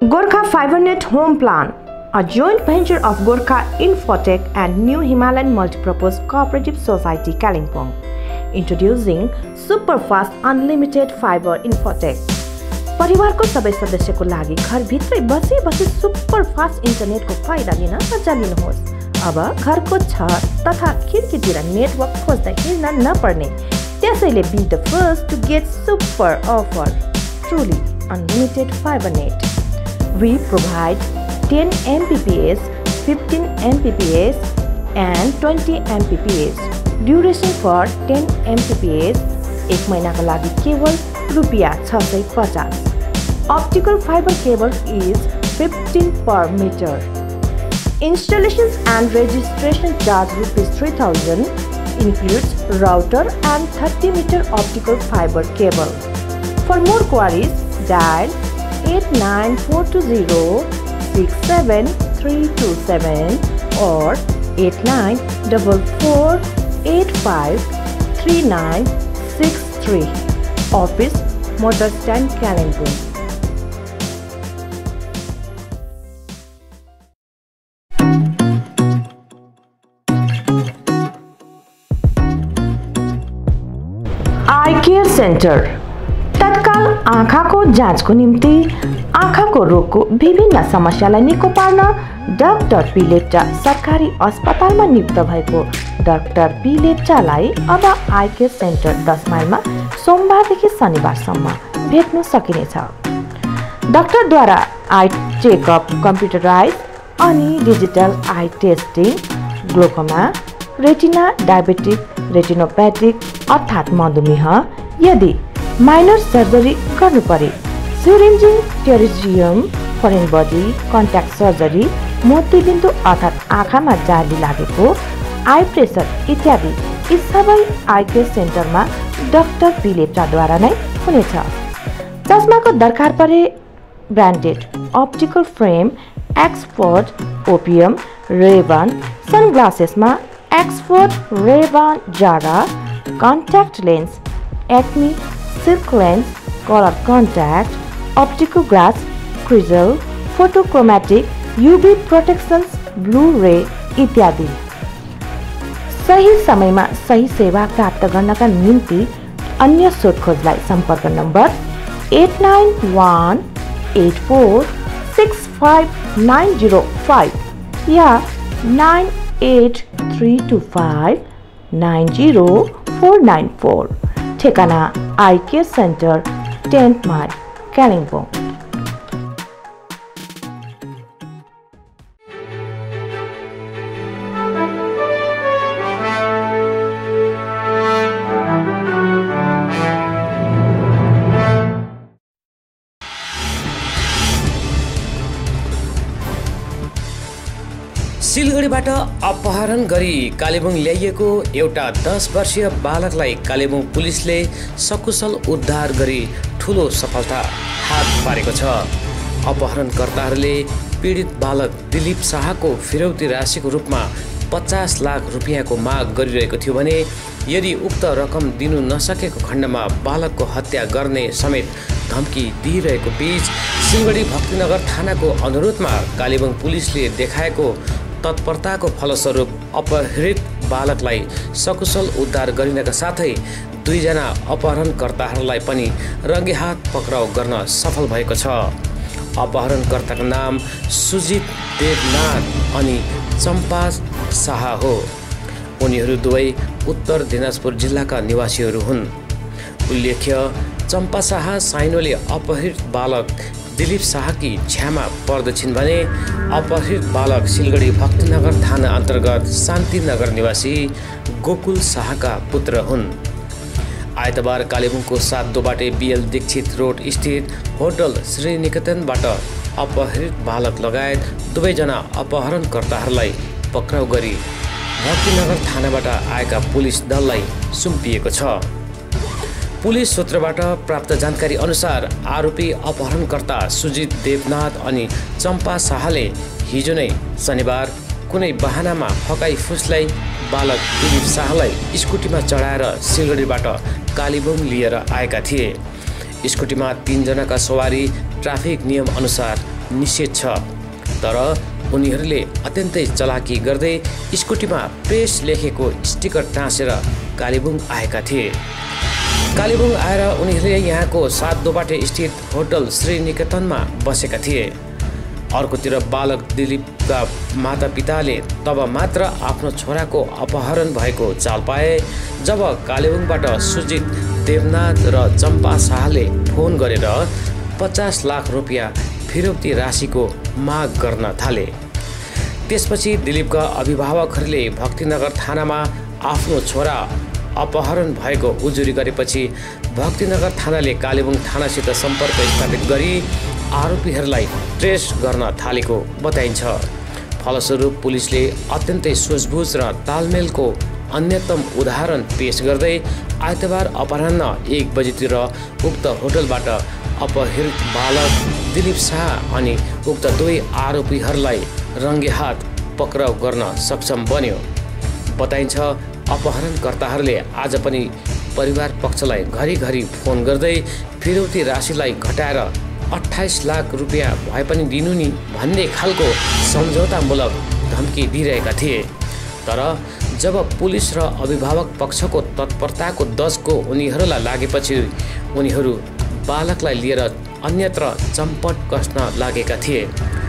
Gorkha FiberNet Home Plan, a joint venture of Gorkha Infotech and New Himalayan Multipurpose Cooperative Society Kalimpong, introducing Superfast Unlimited Fiber Infotech. परिवारको सबै सदस्यको लागि घरभित्रै बसी super fast इन्टरनेटको फाइदा लिन नचालिनुहोस्। अब घरको छत तथा खिड्कीतिर नेटवर्क खोज्दै हिँड्न नपर्ने। त्यसैले be the first to get super offer. Truly unlimited fiber net. We provide 10 Mbps, 15 Mbps and 20 Mbps. Duration for 10 Mbps एक महिनाको लागि केवल ₹650. Optical fiber cable is 15 per meter. Installations and registration charge ₹3,000 includes router and 30-meter optical fiber cable. For more queries, dial 89420-67327 or 8944853963. Office Motor Stand Kalimpong. Eye care centre तत्काल आँखाको जाँचको निम्ति आँखाको रोगको विभिन्न समस्यालाई निको पार्न डाक्टर पी लेप्चा सरकारी अस्पतालमा नियुक्त भएको डाक्टर पी लेप्चालाई अब आई केयर सेन्टर 10 माइलमा सोमबारदेखि शनिबारसम्म भेट्न सकिनेछ। डाक्टरद्वारा आई चेकअप, कम्प्युटराइज अनि digital eye testing, glaucoma, retina, diabetic, retinopathic अर्थात् मधुमेह, यदि माइनर सर्जरी गर्नु परे, syringing, pterygium, foreign body, contact surgery, मोतीबिन्दु अर्थात् आँखामा जाली लागेको, आई प्रेसर इत्यादि यी सबै आई केयर सेन्टरमा डाक्टर पी लेप्चाद्वारा नै हुनेछ। चस्माको दरकार परे branded optical frame, Xford, opium, Ray Ban, सनग्लासेसमा Xford, Ray Ban, Zara, contact lens, Acme, silk lens, colour contact, optical glass, क्रिजल, photochromatic, UV protections, blue ray इत्यादि। सही समयमा सही सेवा प्राप्त गर्नका निम्ति अन्य सोधखोजलाई सम्पर्क नम्बर 8918465905 या 9832590494। ठेगाना eye care centre 10th mile Kalimpong. सिलगढीबाट अपहरण गरी कालेबुङ ल्याइएको एउटा 10 वर्षीय बालकलाई कालेबुङ पुलिसले सकुशल उद्धार गरी ठूलो सफलता हात पारेको छ। अपहरणकर्ताहरूले पीडित बालक दिलीप शाहको फिरौती राशिको रूपमा 50 लाख रुपियाँको माग गरिरहेको थियो भने यदि उक्त रकम दिनु नसकेको खण्डमा बालकको हत्या गर्ने समेत धम्की दिइरहेको बीच सिलगढी भक्तिनगर थानाको अनुरोधमा कालेबुङ पुलिसले देखाएको तत्परताको फलस्वरूप अपहृत बालकलाई सकुशल उद्धार गरिनका साथै 2 जना अपहरणकर्ताहरूलाई पनि रङ्गेहात पक्राउ गर्न सफल भएको छ। अपहरणकर्ताको नाम सुजित देवनाथ अनि चम्पा शाह हो। उनीहरू दुवै उत्तर दिनाजपुर जिल्लाका निवासीहरू हुन्। उल्लेख्य चम्पा शाह साइनोले अपहृत बालक दिलीप शाहकी छ्यामा पर्दछिन् भने अपहृत बालक सिलगढी भक्तिनगर थाना अन्तर्गत शान्तिनगर निवासी गोकुल शाहका पुत्र हुन्। आइतबार कालेबुङको 7 दोबाटे बीएल दीक्षित रोड स्थित होटल श्रीनिकेतनबाट अपहृत बालक लगायत 2 जना अपहरणकर्ताहरूलाई पक्राउ गरी भक्तिनगर थानाबाट आएका पुलिस दललाई सुम्पिएको छ। पुलिस सूत्रबाट प्राप्त जानकारी अनुसार आरोपी अपहरणकर्ता सुजित देवनाथ अनि चम्पा शाहले हिजो नै शनिबार कुनै बहानामा फकाई फुस्लाई बालक दिलीप शाहलाई स्कुटीमा चढाएर सिलगढीबाट कालेबुङ लिएर आएका थिए। स्कुटीमा 3 जनाका सवारी ट्राफिक नियम अनुसार निषेध छ। तर उनीहरूले अत्यन्तै चलाकी गर्दै स्कुटीमा प्रेस लेखेको स्टिकर टाँसेर कालेबुङ आएका थिए। कालेबुङ आएर उनीहरूले यहाँको 7 दोबाटे स्थित होटल श्रीनिकेतनमा बसेका थिए। अर्कोतिर बालक दिलीपका मातापिताले तब मात्र आफ्नो छोराको अपहरण भएको चाल पाए जब कालेबुङबाट सुजित देवनाथ र चम्पा शाहले फोन गरेर 50 लाख रुपियाँ फिरौती राशिको माग गर्न थाले। त्यसपछि दिलीपका अभिभावकहरूले भक्तिनगर थानामा आफ्नो छोरा अपहरण भएको उजुरी गरेपछि भक्तिनगर थानाले कालेबुङ थानासित सम्पर्क स्थापित गरी आरोपीहरूलाई ट्रेस गर्न थालेको बताइन्छ। फलस्वरूप पुलिसले अत्यन्तै सूझबुझ र तालमेलको अन्यतम उदाहरण पेश गर्दै आइतबार अपराह्न 1 बजेतिर उक्त होटलबाट अपहृत बालक दिलीप शाह अनि उक्त 2 आरोपीहरूलाई रङ्गेहात पक्राउ गर्न सक्षम बन्यो। बताइन्छ अपहरणकर्ताहरूले आज पनि परिवार पक्षलाई घरिघरि फोन गर्दै फिरौती राशिलाई घटाएर 28 लाख रुपियाँ भए पनि दिनु नि भन्ने खालको सम्झौतामूलक धम्की दिइरहेका थिए। तर जब पुलिस र अभिभावक पक्षको तत्परताको दशको उनीहरूलाई लागेपछि उनीहरू बालकलाई लिएर अन्यत्र चम्पट कस्न लागेका थिए।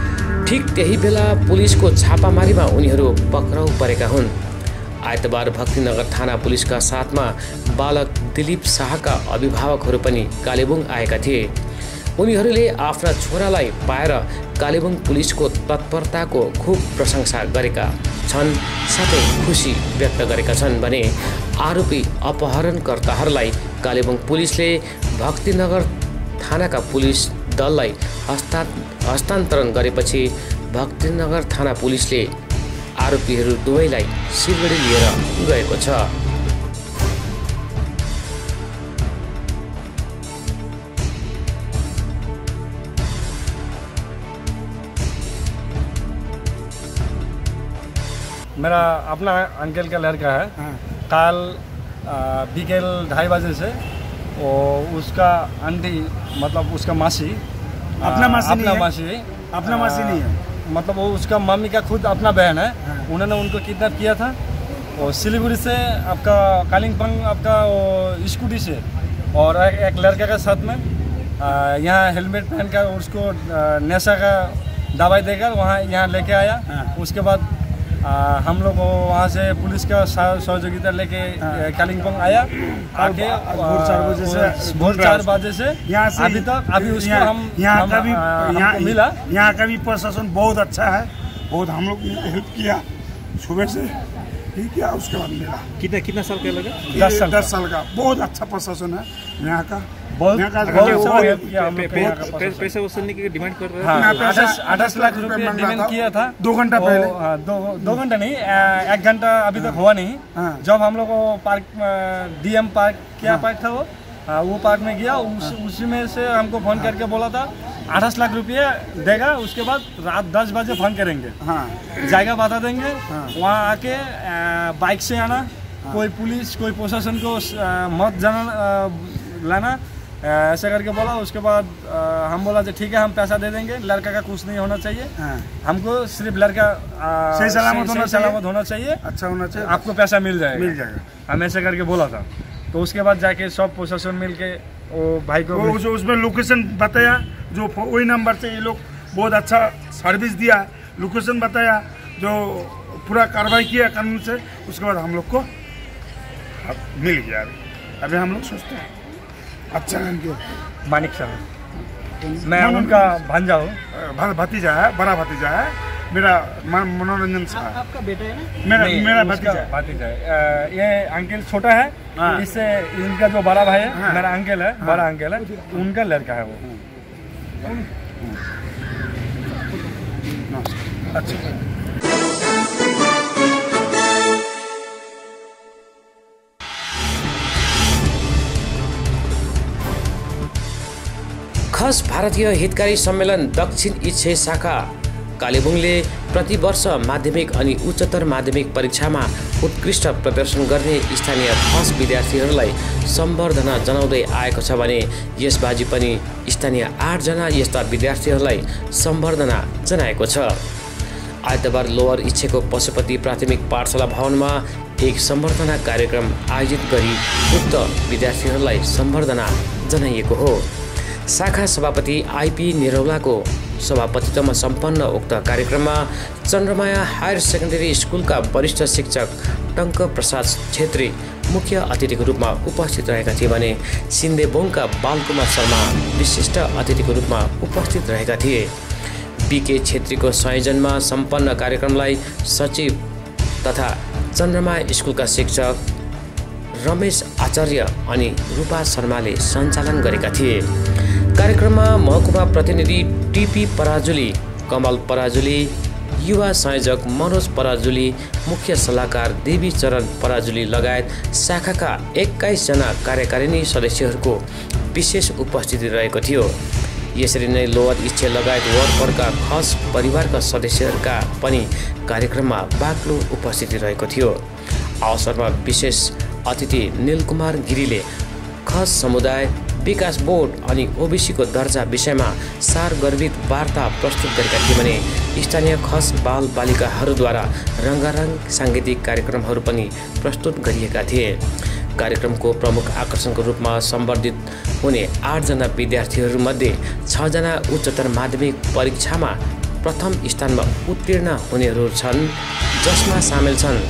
ठिक त्यही बेला पुलिसको छापामारीमा उनीहरू पक्राउ परेका हुन्। आइतबार भक्तिनगर थाना पुलिसका साथमा बालक दिलीप शाहका अभिभावकहरू पनि कालेबुङ आएका थिए। उनीहरूले आफ्ना छोरालाई पाएर कालेबुङ पुलिसको तत्परताको खुब प्रशंसा गरेका छन्, साथै खुसी व्यक्त गरेका छन् भने आरोपी अपहरणकर्ताहरूलाई कालेबुङ पुलिसले भक्तिनगर थानाका पुलिस दललाई हस्तान्तरण गरेपछि भक्तिनगर थाना पुलिसले आरोपीहरू दुवैलाई सिलगढी लिएर गएको छ। मेरा अपना अंकल का लड़का है। कल बिकेल 2:30 बजे से वो उसका आंटी मतलब उसका मासी अपना मासी नहीं है मतलब वो उसका मम्मी का खुद अपना बहन है। उन्होंने उनको किडनैप किया था और सिलीगुड़ी से आपका कालिम्पोंग आपका स्कूटी से और एक लड़के के साथ में यहाँ हेलमेट पहन कर उसको नशा का दवाई देकर यहाँ लेके आया। उसके बाद हम लोग वहाँ से पुलिस का सहयोगिता लेके कालिम्पोंग आया। आके भोर 4 बजे से यहाँ से अभी उसको हम यहाँ मिला। यहाँ का भी प्रशासन बहुत अच्छा है, बहुत हम लोग हेल्प किया सुबह से ही किया। उसके बाद मिला। कितना साल का लगा? 10 साल का। बहुत अच्छा प्रशासन है यहाँ का। पैसा वसूलने की डिमांड कर रहे हैं। 28 लाख रुपए डिमांड किया था 2 घंटा पहले। 2 घंटा नहीं, 1 घंटा अभी तक हुआ नहीं। जब हम लोग पार्क DM पार्क क्या पार्क था वो पार्क में गया, उसी में से हमको फोन करके बोला था 28 लाख रुपये देगा, उसके बाद रात 10 बजे फोन करेंगे। जगह बता देंगे, वहाँ आके बाइक से आना। कोई पुलिस कोई प्रशासन को मत लाना ऐसा करके बोला। उसके बाद हम बोला ठीक है हम पैसा दे देंगे, लड़का का कुछ नहीं होना चाहिए। हमको सिर्फ लड़का सही सलामत होना चाहिए, अच्छा होना चाहिए, आपको पैसा मिल जाएगा। हम ऐसा करके बोला था। तो उसके बाद जाके सब प्रशासन मिल के वो भाई को जो उसमें लोकेशन बताया, जो वही नंबर से ये लोग बहुत अच्छा सर्विस दिया, लोकेशन बताया, जो पूरा कार्रवाई किया कानून से। उसके बाद हम लोग को मिल गया। अभी हम लोग सोचते हैं अच्छा मानिक साहब, मैं उनका भांजा हूँ, भतीजा है, बड़ा भतीजा है मेरा। मनोरंजन साहब आपका बेटा है ना? मेरा भतीजा है। ये अंकल छोटा है, इससे इनका जो बड़ा भाई है मेरा अंकल है, बड़ा अंकल है, उनका लड़का है वो। अच्छा खस भारतीय हितकारी सम्मेलन दक्षिण इच्छे शाखा कालेबुङले प्रति वर्ष माध्यमिक अनि उच्चतर माध्यमिक परीक्षामा उत्कृष्ट प्रदर्शन गर्ने स्थानीय खस विद्यार्थीहरूलाई सम्बर्धना जनाउँदै आएको छ भने यसबाजी पनि स्थानीय 8 जना यस्ता विद्यार्थीहरूलाई सम्बर्धना जनाएको छ। आइतबार लोवर इच्छेको पशुपति प्राथमिक पाठशाला भवनमा एक सम्बर्धना कार्यक्रम आयोजित गरी उक्त विद्यार्थीहरूलाई सम्बर्धना जनाइएको हो। शाखा सभापति आइपी निरौलाको सभापतित्वमा सम्पन्न उक्त कार्यक्रममा चन्द्रमाया हायर सेकेन्डरी स्कुलका वरिष्ठ शिक्षक टङ्क प्रसाद छेत्री मुख्य अतिथिको रूपमा उपस्थित रहेका थिए भने सिन्देबोङका बालकुमार शर्मा विशिष्ट अतिथिको रूपमा उपस्थित रहेका थिए। बीके छेत्रीको संयोजनमा सम्पन्न कार्यक्रमलाई सचिव तथा चन्द्रमाया स्कुलका शिक्षक रमेश आचार्य अनि रूपा शर्माले सञ्चालन गरेका थिए। कार्यक्रममा महकुमा प्रतिनिधि टिपी पराजुली, कमल पराजुली, युवा संयोजक मनोज पराजुली, मुख्य सल्लाहकार देवी चरण पराजुली लगायत शाखाका 21 जना कार्यकारिणी सदस्यहरूको विशेष उपस्थिति रहेको थियो। यसरी नै लोवर इच्छे लगायत वरपरका खस परिवारका सदस्यहरूका पनि कार्यक्रममा बाक्लो उपस्थिति रहेको थियो। अवसरमा विशेष अतिथि नीलकुमार गिरीले खस समुदाय विकास बोर्ड अनि ओबीसीको दर्जा विषयमा सारगर्भित वार्ता प्रस्तुत गरेका थिए भने स्थानीय खस बाल बालिकाहरूद्वारा रङ्गारङ साङ्गीतिक कार्यक्रमहरू पनि प्रस्तुत गरिएका थिए। कार्यक्रमको प्रमुख आकर्षणको रूपमा सम्बर्धित हुने 8 जना विद्यार्थीहरूमध्ये 6 जना उच्चतर माध्यमिक परीक्षामा प्रथम स्थानमा उत्तीर्ण हुनेहरू छन्, जसमा सामेल छन्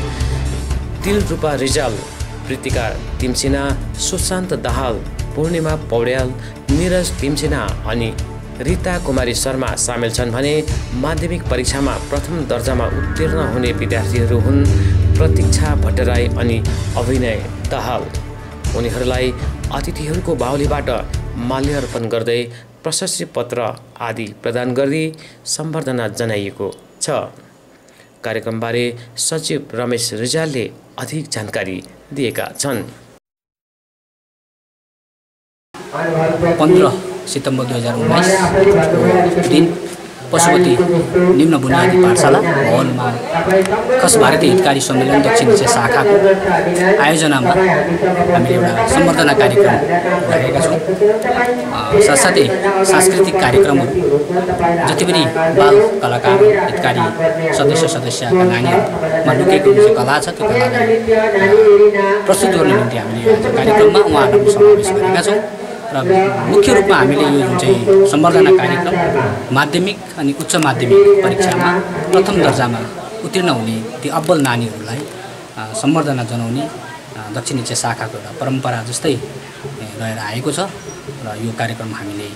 दिलरूपा रिजाल, प्रीतिका तिमसिना, सुशान्त दाहाल, पूर्णिमा पौड्याल, निरज तिमसिना अनि रीता कुमारी शर्मा सामेल छन् भने माध्यमिक परीक्षामा प्रथम दर्जामा उत्तीर्ण हुने विद्यार्थीहरू हुन् प्रतीक्षा भट्टराई अनि अभिनय दाहाल। उनीहरूलाई अतिथिहरूको बाहुलीबाट माल्यार्पण गर्दै प्रशस्ति पत्र आदि प्रदान गर्दै सम्बर्धना जनाइएको छ। कार्यक्रमबारे सचिव रमेश रिजालले अधिक जानकारी दिएका छन्। 15 सितम्बर 2019 दिन पशुपति निम्न बुनियादी पाठशाला भवनमा खस भारतीय हितकारी सम्मेलन दक्षिण एसिया शाखाको आयोजनामा हामीले एउटा सम्बर्धना कार्यक्रम राखेका छौँ। साथसाथै सांस्कृतिक कार्यक्रमहरू जति पनि बाल कलाकार हितकारी सदस्यका नानीहरूमा लुकेको जुन कला छ त्यो कलालाई प्रस्तुत गर्ने निम्ति हामीले आज कार्यक्रममा उहाँहरूलाई समावेश गरेका छौँ। र मुख्य रूपमा हामीले यो जुन चाहिँ सम्बर्धना कार्यक्रम माध्यमिक अनि उच्च माध्यमिक परीक्षामा प्रथम दर्जामा उत्तीर्ण हुने ती अब्बल नानीहरूलाई सम्बर्धना जनाउने दक्षिण एसिया शाखाको एउटा परम्परा जस्तै रहेर आएको छ र यो कार्यक्रम हामीले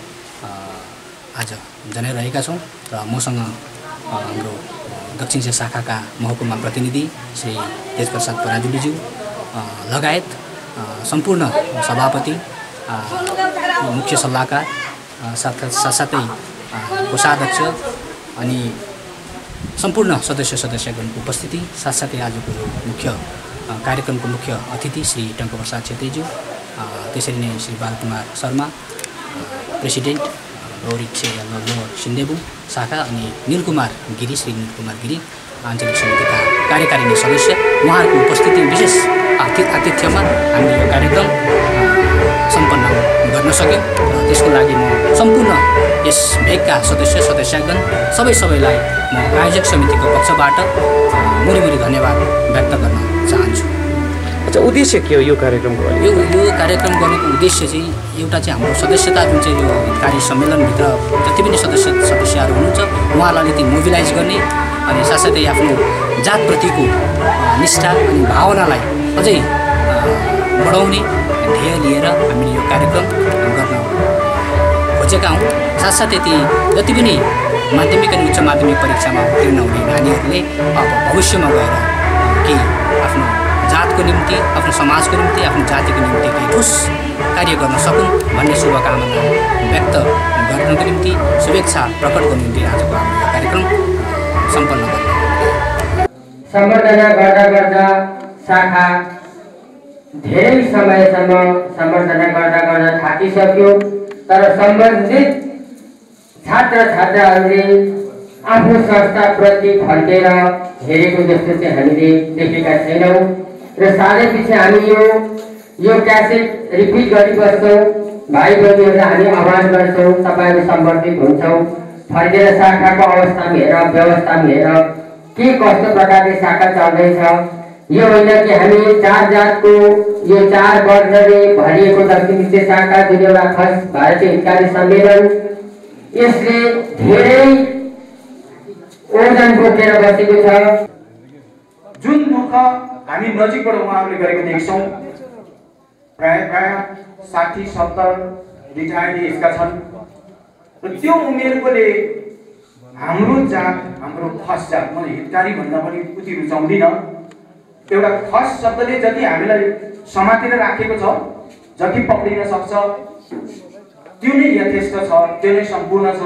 आज जनाइरहेका छौँ। र मसँग हाम्रो दक्षिण एसिया शाखाका महकुमा प्रतिनिधि श्री तेजप्रसाद पराजुलीज्यू लगायत सम्पूर्ण सभापति, मुख्य सल्लाहकार, साथसाथै कोषाध्यक्ष अनि सम्पूर्ण सदस्यगणको उपस्थिति, साथसाथै आजको मुख्य कार्यक्रमको मुख्य अतिथि श्री टङ्क प्रसाद छेत्रीज्यू, त्यसरी नै श्री बालकुमार शर्मा प्रेसिडेन्ट लोवर सिन्देबुङ शाखा अनि नीलकुमार गिरी, श्री नीलकुमार गिरी आञ्चलिक समितिका कार्यकारिणी सदस्य, उहाँहरूको उपस्थिति विशेष आतिथ्यमा हामीले यो कार्यक्रम सम्पन्न गर्न सक्यौँ। र त्यसको लागि म सम्पूर्ण यस भेगका सदस्यगण सबैलाई म आयोजक समितिको पक्षबाट मुरी धन्यवाद व्यक्त गर्न चाहन्छु। अच्छा, उद्देश्य के हो यो कार्यक्रमको? यो कार्यक्रम गर्नुको उद्देश्य चाहिँ एउटा चाहिँ हाम्रो सदस्यता जुन चाहिँ यो हितकारी सम्मेलनभित्र जति पनि सदस्यहरू हुनुहुन्छ उहाँहरूलाई ती मोबिलाइज गर्ने अनि साथसाथै आफ्नो जातप्रतिको निष्ठा अनि भावनालाई अझै बढाउने ध्येय लिएर हामीले यो कार्यक्रम गर्न खोजेका हौँ। साथसाथै ती जति पनि माध्यमिक अनि उच्च माध्यमिक परीक्षामा उत्तीर्ण हुने नानीहरूले अब भविष्यमा गएर केही आफ्नो जातको निम्ति, आफ्नो समाजको निम्ति, आफ्नो जातिको निम्ति केही ठोस कार्य गर्न सकुन् भन्ने शुभकामना व्यक्त गर्नको निम्ति, शुभेच्छा प्रकट गर्नको निम्ति आजको हाम्रो यो कार्यक्रम सम्पन्न गर्न सम्बर्धना गर्दा शाखा धेरै समयसम्म सम्बर्धना गर्दा थाकिसक्यो। तर सम्बन्धित छात्रछात्राहरूले आफ्नो संस्थाप्रति फर्केर हेरेको जस्तो चाहिँ हामीले देखेका छैनौँ र सालै पछि हामी यो यो क्यासेट रिपिट गरिबस्छौँ, भाइ बहिनीहरूलाई हामी आह्वान गर्छौँ, तपाईँहरू सम्बन्धित हुन्छौँ। फर्केर शाखाको अवस्था हेर, व्यवस्था हेर, के कस्तो प्रकारले शाखा चल्दैछ। यो होइन कि हामी 4 जातको यो 4 वर्गले भरिएको दक्षिण एसिया शाखा जुन एउटा खस भारतीय हितकारी सम्मेलन, यसले धेरै ओजन बोकेर बसेको छ। जुन दुःख हामी नजिकबाट उहाँहरूले गरेको देख्छौँ, प्राय 60-70 रिटायर्ड एजका छन् र त्यो उमेरकोले हाम्रो जात, हाम्रो खस जात, म हितकारी भन्दा पनि उति रुचाउँदिनँ। एउटा खस शब्दले जति हामीलाई समातेर राखेको छ, जति पक्रिन सक्छ, त्यो नै यथेष्ट छ, त्यो नै सम्पूर्ण छ।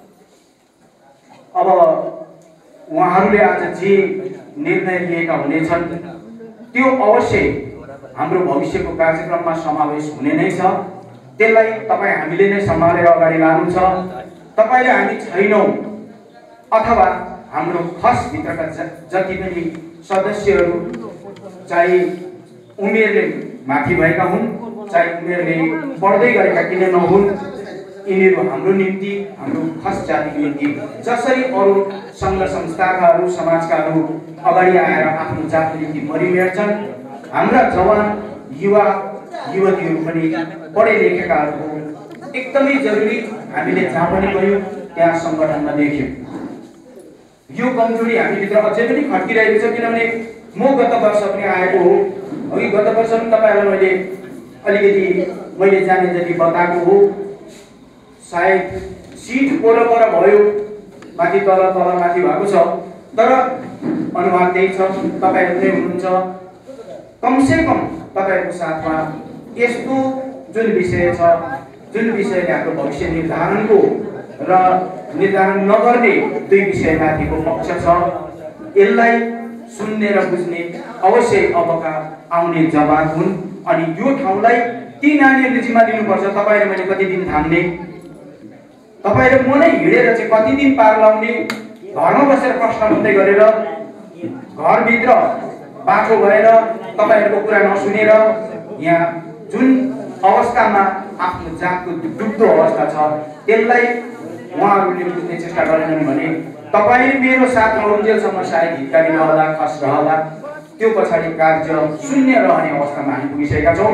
अब उहाँहरूले आज जे निर्णय लिएका हुनेछन् त्यो अवश्य हाम्रो भविष्यको कार्यक्रममा समावेश हुने नै छ। त्यसलाई तपाईँ हामीले नै सम्हालेर अगाडि लानु छ। तपाईँले हामी छैनौँ अथवा हाम्रो खसभित्रका जति पनि सदस्यहरू, चाहे उमेरले माथि भएका हुन्, चाहे उमेरले बढ्दै गरेका किन नहुन्, यिनीहरू हाम्रो निम्ति, हाम्रो खस जातिको निम्ति जसरी अरू सङ्घ संस्थाकाहरू, समाजकाहरू अगाडि आएर आफ्नो जातको निम्ति मरिमेट्छन्, हाम्रा जवान युवा युवतीहरू पनि पढे लेखेकाहरूको एकदमै जरुरी हामीले जहाँ पनि गयौँ त्यहाँ सङ्गठनमा देख्यौँ। यो कमजोरी हामीभित्र अझै पनि खड्किरहेको छ। किनभने म गत वर्ष पनि आएको हो, अघि गत वर्ष पनि तपाईँहरूलाई मैले जाने जति बताएको हो। सायद सिट पर भयो, माथि तल माथि भएको छ, तर अनुहार त्यही छ, तपाईँहरू नै हुनुहुन्छ। कमसेकम तपाईँहरूको साथमा यस्तो जुन विषय छ, जुन विषयले हाम्रो भविष्य निर्धारणको र निर्धारण नगर्ने 2 विषयमाथिको पक्ष छ, यसलाई सुन्ने र बुझ्ने अवश्य अबका आउने जवान हुन्। अनि यो ठाउँलाई ती नानीहरूले जिम्मा लिनुपर्छ। तपाईँ र मैले कति दिन थाम्ने, तपाईँ र म नै हिँडेर चाहिँ कति दिन पार लाउने, घरमा बसेर प्रश्न मात्रै गरेर, घरभित्र बाठो भएर तपाईँहरूको कुरा नसुनेर यहाँ जुन अवस्थामा आफ्नो जातको डुब्दो अवस्था छ, त्यसलाई उहाँहरूले बुझ्ने चेष्टा गरेनन् भने तपाईले मेरो साथ रहन्जेलसम्म सायद हितकारी रहला, खस रहला, त्यो पछाडि कार्य शून्य रहने अवस्थामा हामी पुगिसकेका छौँ।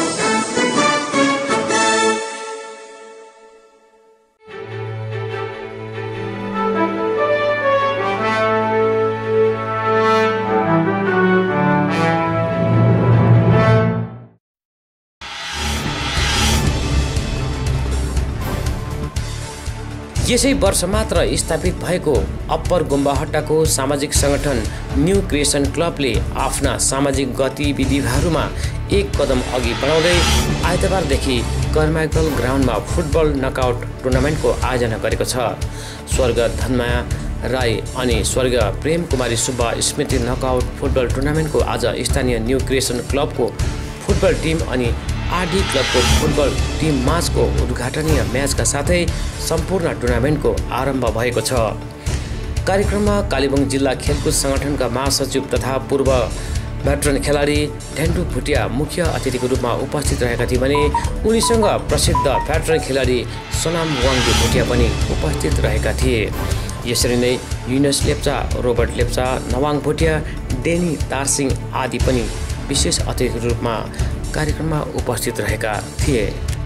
यसै वर्ष मात्र स्थापित भएको अप्पर गुम्बाहट्टाको सामाजिक संगठन न्यू क्रिएसन क्लबले आफ्ना सामाजिक गतिविधिहरूमा एक कदम अघि बढाउँदै आइतबारदेखि कर्माइकल ग्राउन्डमा फुटबल नकआउट टुर्नामेन्टको आयोजना गरेको छ। स्वर्ग धनमाया राई अनि स्वर्ग प्रेम कुमारी सुब्बा स्मृति नकआउट फुटबल टुर्नामेन्टको आज स्थानीय न्यू क्रिएसन क्लबको फुटबल टिम अनि आरडी क्लबको फुटबल टिम माझको उद्घाटनीय म्याचका साथै सम्पूर्ण टुर्नामेन्टको आरम्भ भएको छ। कार्यक्रममा कालेबुङ जिल्ला खेलकुद संगठनका महासचिव तथा पूर्व भेटरन खेलाडी ढेन्टु भुटिया मुख्य अतिथिको रूपमा उपस्थित रहेका थिए भने उनीसँग प्रसिद्ध भेटरन खेलाडी सोनाम वाङदी भुटिया पनि उपस्थित रहेका थिए। यसरी नै युनस लेप्चा, रोबर्ट लेप्चा, नवाङ भुटिया, डेनी तारसिंह आदि पनि विशेष अतिथिको रूपमा कार्यक्रममा उपस्थित रहेका थिए।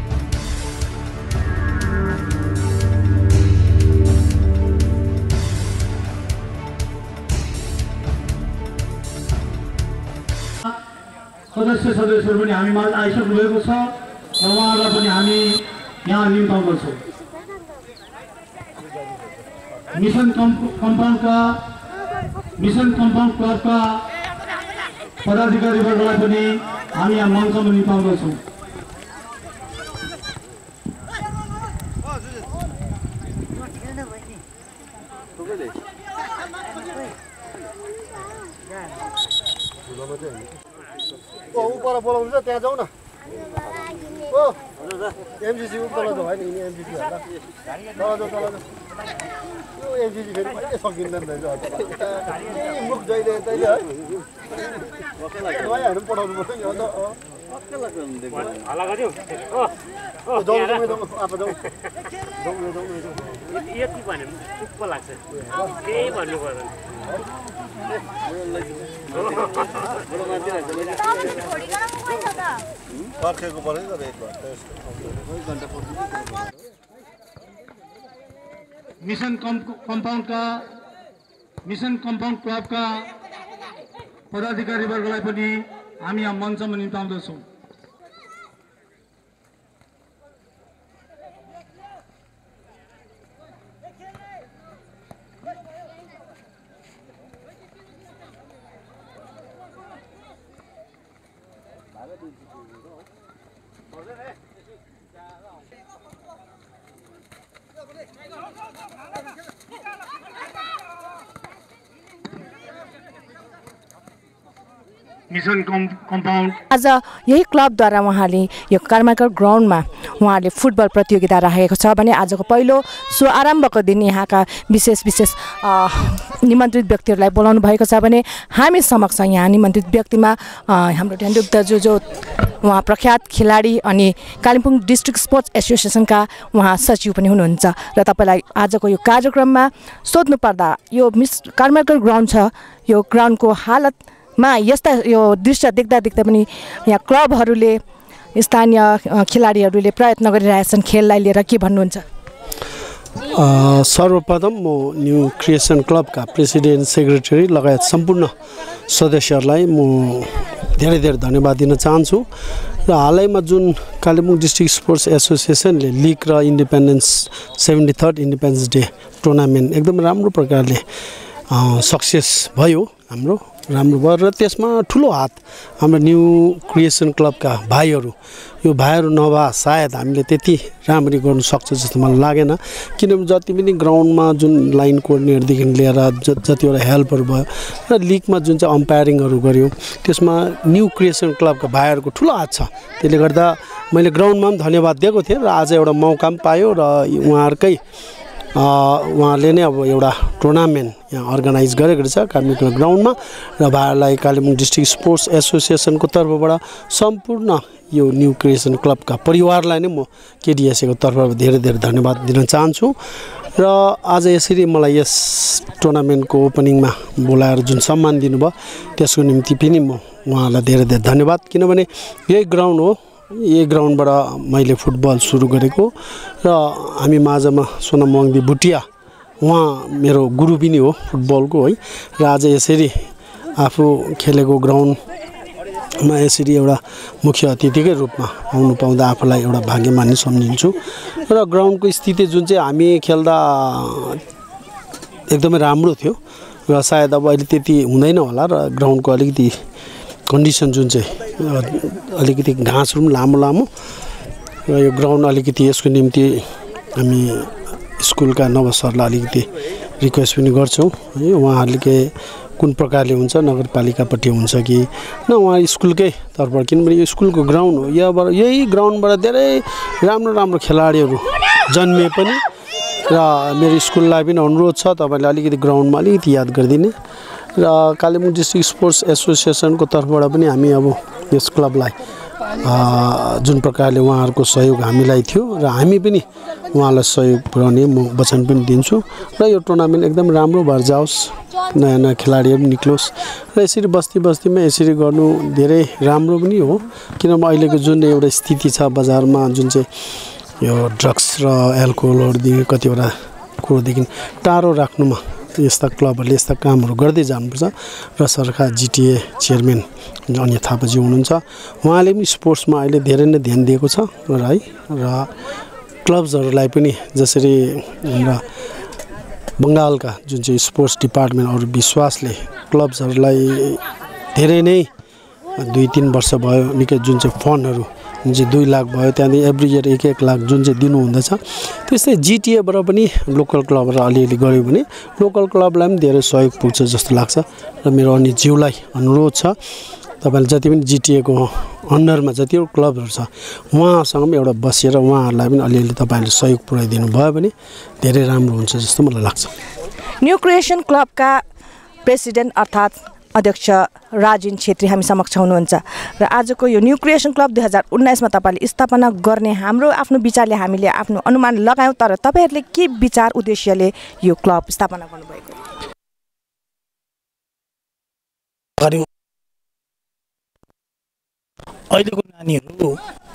सदस्यहरू पनि हामी माझ आइसक्नु भएको छ र उहाँहरूलाई पनि हामी यहाँ निम्ताउँदछौँ। मिसन कम्पाउन्ड क्लबका पदाधिकारीहरूलाई पनि हामी यहाँ मञ्चमा निम्ताउँदछौँ। उपर बोलाउनु छ, त्यहाँ जाउँ न। ओ एमजिसी उपर त होइन, यिनी एमजिसी होला। तल जाऊ यो एमजिसी फेरि कहिले सकिँदैन रहेछ। मुख जहिले तैले है नयाँहरू पनि पठाउनु पर्छ नि। अन्त मिशन कम्पाउन्ड क्लबका पदाधिकारी वर्गलाई पनि हामी यहाँ मञ्चमा निम्ताउँदछौँ। मिशन कम्पाउन्ड आज यही क्लबद्वारा उहाँले यो कार्माकर ग्राउन्डमा उहाँले फुटबल प्रतियोगिता राखेको छ भने आजको पहिलो सो आरम्भको दिन यहाँका विशेष निमन्त्रित व्यक्तिहरूलाई बोलाउनु भएको छ भने हामी समक्ष यहाँ निमन्त्रित व्यक्तिमा हाम्रो ढ्यान्डुप दाजु जो उहाँ प्रख्यात खेलाडी अनि कालिम्पोङ डिस्ट्रिक्ट स्पोर्ट्स एसोसिएसनका उहाँ सचिव पनि हुनुहुन्छ र तपाईँलाई आजको यो कार्यक्रममा सोध्नु पर्दा यो कार्माकर ग्राउन्ड छ यो ग्राउन्डको हालतमा यस्ता यो दृश्य देख्दा पनि यहाँ क्लबहरूले स्थानीय खेलाडीहरूले प्रयत्न गरिरहेछन् खेललाई लिएर के भन्नुहुन्छ? सर्वप्रथम म न्यू क्रिएसन क्लबका प्रेसिडेन्ट सेक्रेटरी लगायत सम्पूर्ण सदस्यहरूलाई म धेरै धन्यवाद दिन चाहन्छु र हालैमा जुन कालिम्पोङ डिस्ट्रिक्ट स्पोर्ट्स एसोसिएसनले लिग र independence 73rd independence day tournament एकदम राम्रो प्रकारले सक्सेस भयो हाम्रो राम्रो भयो र त्यसमा ठुलो हात हाम्रो न्यू क्रिएसन क्लबका भाइहरू यो भाइहरू नभए सायद हामीले त्यति राम्ररी गर्न सक्छ जस्तो मलाई लागेन किनभने जति पनि ग्राउन्डमा जुन लाइन कोर्डिनेटरदेखि लिएर जतिवटा हेल्पहरू भयो र लिगमा जुन चाहिँ अम्पायरिङहरू गर्यो त्यसमा न्यू क्रिएसन क्लबका भाइहरूको ठुलो हात छ त्यसले गर्दा मैले ग्राउन्डमा पनि धन्यवाद दिएको थिएँ र आज एउटा मौका पनि पायो र उहाँले नै अब एउटा टुर्नामेन्ट यहाँ अर्गनाइज गरेको रहेछ कार्मिकल ग्राउन्डमा र भाइहरूलाई कालिम्पोङ डिस्ट्रिक्ट स्पोर्ट्स एसोसिएसनको तर्फबाट सम्पूर्ण यो न्यू क्रिएसन क्लबका परिवारलाई नै म केडिएसएको तर्फबाट धेरै धन्यवाद दिन चाहन्छु र आज यसरी मलाई यस टुर्नामेन्टको ओपनिङमा बोलाएर जुन सम्मान दिनुभयो त्यसको निम्ति पनि म उहाँलाई धेरै धन्यवाद किनभने यही ग्राउन्ड हो यही ग्राउन्डबाट मैले फुटबल सुरु गरेको र हामी माझमा सोनाम वाङदी भुटिया उहाँ मेरो गुरु पनि हो फुटबलको है र आज यसरी आफू खेलेको ग्राउन्डमा यसरी एउटा मुख्य अतिथिकै रूपमा आउनु पाउँदा आफूलाई एउटा भाग्यमानी सम्झिन्छु र ग्राउन्डको स्थिति जुन चाहिँ हामी खेल्दा एकदमै राम्रो थियो र सायद अब अहिले त्यति हुँदैन होला र ग्राउन्डको अलिकति कन्डिसन जुन चाहिँ अलिकति घाँसहरू पनि लामो र यो ग्राउन्ड अलिकति यसको निम्ति हामी स्कुलका नवसरलाई अलिकति रिक्वेस्ट पनि गर्छौँ है उहाँहरूले कुन प्रकारले हुन्छ नगरपालिकापट्टि हुन्छ कि न उहाँ स्कुलकै तर्फबाट किनभने यो स्कुलको ग्राउन्ड हो यही ग्राउन्डबाट धेरै राम्रो खेलाडीहरू जन्मिए पनि र मेरो स्कुललाई पनि अनुरोध छ तपाईँले अलिकति ग्राउन्डमा अलिकति याद गरिदिने र कालिम्पोङ डिस्ट्रिक्ट स्पोर्ट्स एसोसिएसनको तर्फबाट पनि हामी अब यस क्लबलाई जुन प्रकारले उहाँहरूको सहयोग हामीलाई थियो र हामी पनि उहाँलाई सहयोग पुर्याउने म वचन पनि दिन्छु र यो टुर्नामेन्ट एकदम राम्रो भएर जाओस् नयाँ खेलाडीहरू पनि निक्लोस् र यसरी बस्तीमा यसरी गर्नु धेरै राम्रो पनि हो किनभने अहिलेको जुन एउटा स्थिति छ बजारमा जुन चाहिँ यो ड्रग्स र एल्कोहलहरूदेखि कतिवटा कुरोदेखि टाढो राख्नुमा यस्ता क्लबहरूले यस्ता कामहरू गर्दै जानुपर्छ र सरकार जिटिए चेयरम्यान अन्य थापाजी हुनुहुन्छ उहाँले पनि स्पोर्ट्समा अहिले धेरै नै ध्यान दिएको छ है र क्लब्सहरूलाई पनि जसरी हाम्रा बङ्गालका जुन चाहिँ स्पोर्ट्स डिपार्टमेन्ट अरू विश्वासले क्लब्सहरूलाई धेरै नै 2-3 वर्ष भयो निकै जुन चाहिँ फन्डहरू जुन चाहिँ 2 लाख भयो त्यहाँदेखि एभ्री इयर 1-1 लाख जुन चाहिँ दिनु हुँदैछ त्यस्तै जिटिएबाट पनि लोकल क्लबहरू अलिअलि गऱ्यो भने लोकल क्लबलाई पनि धेरै सहयोग पुग्छ जस्तो लाग्छ र मेरो अन्य ज्यूलाई अनुरोध छ तपाईले जति पनि जिटिएको अन्डरमा जतिवटा क्लबहरू छ उहाँसँग पनि एउटा बसेर उहाँहरूलाई पनि अलिअलि तपाईँले सहयोग पुर्याइदिनु भयो भने धेरै राम्रो हुन्छ जस्तो मलाई लाग्छ। न्यू क्रिएसन क्लबका प्रेसिडेन्ट अर्थात् अध्यक्ष राजिन छेत्री हामी समक्ष हुनुहुन्छ र आजको यो न्यू क्रिएसन क्लब 2019 मा तपाईले स्थापना गर्ने हाम्रो आफ्नो विचारले हामीले आफ्नो अनुमान लगायौं तर तपाईहरुले के विचार उद्देश्यले यो क्लब स्थापना गर्नुभएको अहिलेको नानीहरु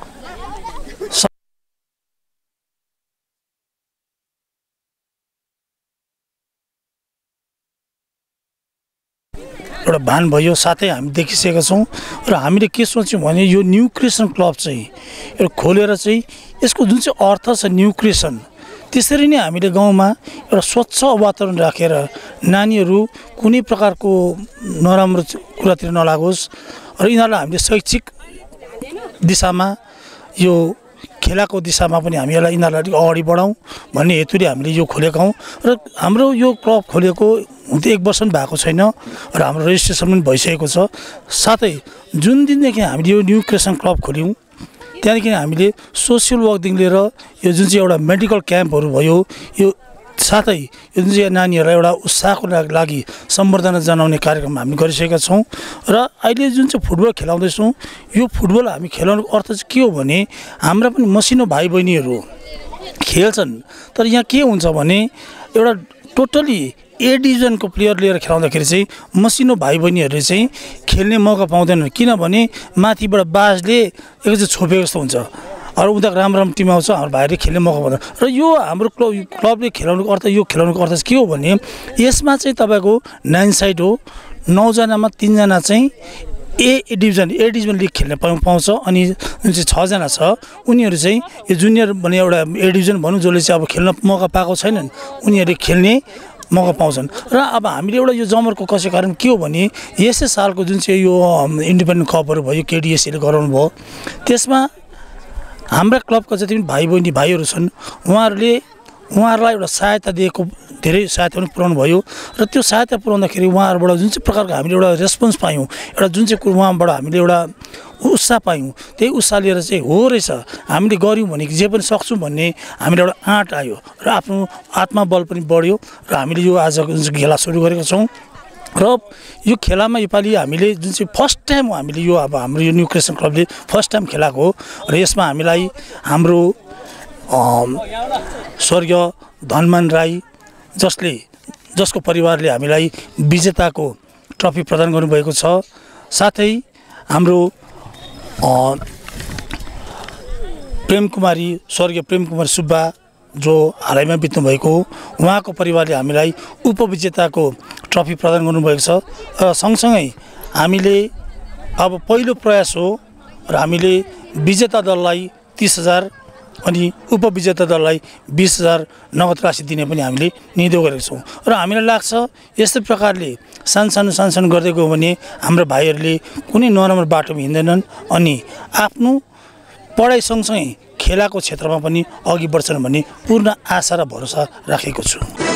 एउटा भान भयो साथै हामी देखिसकेका छौं र हामीले के सोच्यौं भने यो न्यू क्रिएसन क्लब चाहिँ एउटा खोलेर चाहिँ यसको जुन चाहिँ अर्थ छ न्यू क्रिएसन त्यसरी नै हामीले गाउँमा एउटा स्वच्छ वातावरण राखेर नानीहरू कुनै प्रकारको नराम्रो कुरातिर नलागोस् र यिनीहरूलाई हामीले शैक्षिक दिशामा यो खेलाको दिशामा पनि हामी यिनीहरूलाई अगाडि बढाउँ भन्ने हेतुले हामीले यो खोलेका हौं र हाम्रो यो क्लब खोलेको हुन त 1 वर्ष पनि भएको छैन र हाम्रो रेजिस्ट्रेसन पनि भइसकेको छ साथै जुन दिनदेखि हामीले यो न्यू क्रिएसन क्लब खोल्यौं त्यहाँदेखि हामीले सोशल वर्कदेखि लिएर यो जुन चाहिँ एउटा मेडिकल क्याम्पहरू भयो यो साथै यो जुन चाहिँ नानीहरूलाई एउटा उत्साहको लागि सम्बर्धना जनाउने कार्यक्रम हामी गरिसकेका छौं र अहिले जुन चाहिँ फुटबल खेलाउँदैछौं यो फुटबल हामी खेलाउनुको अर्थ चाहिँ के हो भने हाम्रा पनि मसिनो भाइ बहिनीहरू खेल्छन् तर यहाँ के हुन्छ भने एउटा टोटली ए डिभिजनको प्लेयर लिएर खेलाउँदाखेरि चाहिँ मसिनो भाइ बहिनीहरूले चाहिँ खेल्ने मौका पाउँदैनन् किनभने माथिबाट बाजले एकैचोटि छोपेको जस्तो हुन्छ अरु उनीहरुको राम्रो टिम आउँछ हाम्रो भाइहरूले खेल्ने मौका पाउँदैन र यो हाम्रो क्लबले खेलाउनुको अर्थ यो खेलाउनुको अर्थ चाहिँ के हो भने यसमा चाहिँ तपाईको 9 साइड हो 9 जनामा 3 जना चाहिँ ए डिभिजन लिग खेल्न पाउँछ अनि जुन चाहिँ 6 जना छ उनीहरु चाहिँ यो जुनियर भने एउटा ए डिभिजन भनौं जसले चाहिँ अब खेल्न मौका पाएको छैनन् उनीहरुले खेल्ने मौका पाउँछन् र अब हामीले एउटा यो जमरको कसै कारण के हो भने यसै सालको जुन चाहिँ यो इन्डिपेन्डेन्ट कपहरु भयो केडीएसले गराउनु भयो त्यसमा हाम्रा क्लबका जति पनि भाइहरु छन् उहाँहरुलाई एउटा सहायता दिएको धेरै सहायता पनि पुर्याउनु भयो र त्यो सहायता पुर्याउँदाखेरि उहाँहरुबाट जुन चाहिँ प्रकारको हामीले एउटा रेस्पोन्स पायौं एउटा जुन चाहिँ उहाँबाट हामीले एउटा उत्साह पायौं त्यही उत्साह लिएर चाहिँ हो रहेछ हामीले गर्यौं भने जे पनि सक्छौं भन्ने हामीले एउटा आँट आयो र आफ्नो आत्मबल पनि बढ्यो र हामीले यो आजको जुन खेला सुरु गरेका छौं र यो खेलामा योपालि हामीले जुन चाहिँ फर्स्ट टाइम हामीले यो अब हाम्रो यो न्यू क्रिएसन क्लबले फर्स्ट टाइम खेलाको हो र यसमा हामीलाई हाम्रो स्वर्गीय धनमान राई जसको परिवारले हामीलाई विजेताको ट्रफी प्रदान गर्नुभएको छ साथै हाम्रो स्वर्गीय प्रेम कुमारी सुब्बा जो हालैमा बित्नु भएको उहाँको परिवारले हामीलाई उपविजेताको ट्रफी प्रदान गर्नुभएको छ र सँगसँगै हामीले अब पहिलो प्रयास हो र हामीले विजेता दललाई 30,000 अनि उपविजेता दललाई 20,000 नगद राशि दिने पनि हामीले निर्णय गरेका छौं र हामीलाई लाग्छ यस्तै प्रकारले सानसानो गर्दै गयो भने हाम्रो भाइहरुले कुनै नराम्रो बाटोमा हिँड्दैनन् अनि आफ्नो पढाइ सँगसँगै खेलाको क्षेत्रमा पनि अघि बढ्छन् भन्ने पूर्ण आशा र भरोसा राखेको छु।